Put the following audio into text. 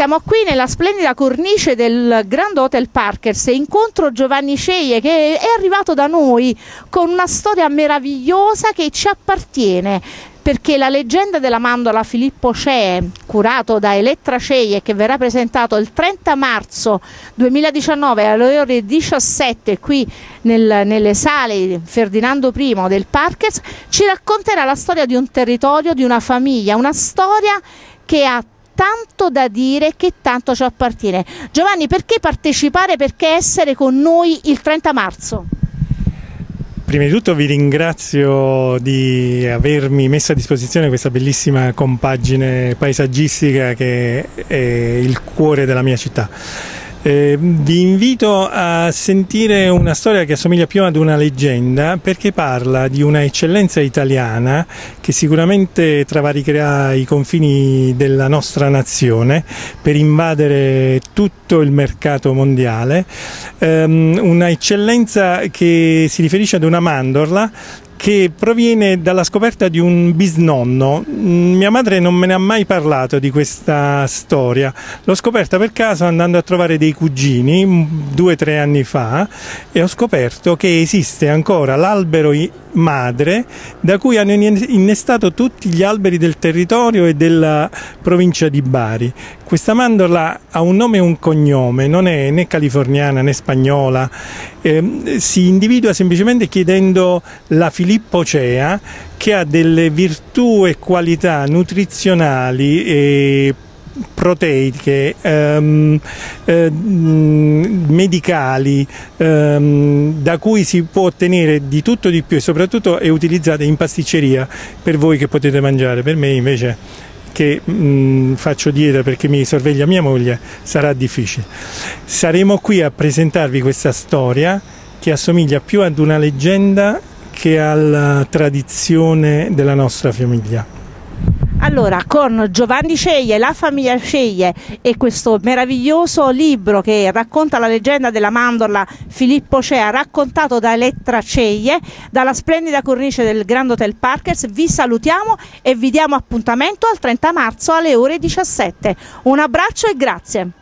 Siamo qui nella splendida cornice del Grand Hotel Parkers e incontro Giovanni Ceglie, che è arrivato da noi con una storia meravigliosa che ci appartiene, perché la leggenda della mandorla Filippo Cee, curato da Elettra Ceglie, che verrà presentato il 30 marzo 2019 alle ore 17 qui nelle sale Ferdinando I del Parkers, ci racconterà la storia di un territorio, di una famiglia, una storia che ha tanto da dire, che tanto ci appartiene. Giovanni, perché partecipare, perché essere con noi il 30 marzo? Prima di tutto vi ringrazio di avermi messo a disposizione questa bellissima compagine paesaggistica che è il cuore della mia città. Vi invito a sentire una storia che assomiglia più ad una leggenda, perché parla di una eccellenza italiana che sicuramente travalicherà i confini della nostra nazione per invadere tutto il mercato mondiale, una eccellenza che si riferisce ad una mandorla che proviene dalla scoperta di un bisnonno. Mia madre non me ne ha mai parlato di questa storia, l'ho scoperta per caso andando a trovare dei cugini 2 o 3 anni fa, e ho scoperto che esiste ancora l'albero madre da cui hanno innestato tutti gli alberi del territorio e della provincia di Bari. Questa mandorla ha un nome e un cognome, non è né californiana né spagnola, si individua semplicemente chiedendo la Filippo Cea, che ha delle virtù e qualità nutrizionali e proteiche, medicali, da cui si può ottenere di tutto di più, e soprattutto è utilizzata in pasticceria per voi che potete mangiare. Per me invece, che faccio dieta perché mi sorveglia mia moglie, sarà difficile. Saremo qui a presentarvi questa storia che assomiglia più ad una leggenda che alla tradizione della nostra famiglia. Allora, con Giovanni Ceglie, la famiglia Ceglie e questo meraviglioso libro che racconta la leggenda della mandorla Filippo Cea, raccontato da Elettra Ceglie, dalla splendida cornice del Grand Hotel Parkers, vi salutiamo e vi diamo appuntamento al 30 marzo alle ore 17. Un abbraccio e grazie.